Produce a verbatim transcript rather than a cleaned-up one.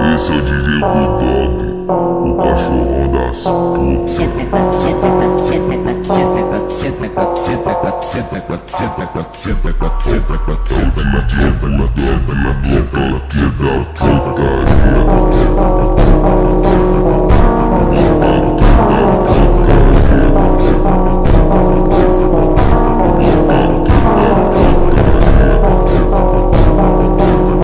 Esse é o D J Bulldog, o cachorrão das putas. Senta quatro, senta quatro, senta quatro, senta quatro, senta quatro, senta quatro, senta quatro, senta quatro, senta quatro, senta quatro, senta quatro, senta quatro, senta quatro, senta quatro,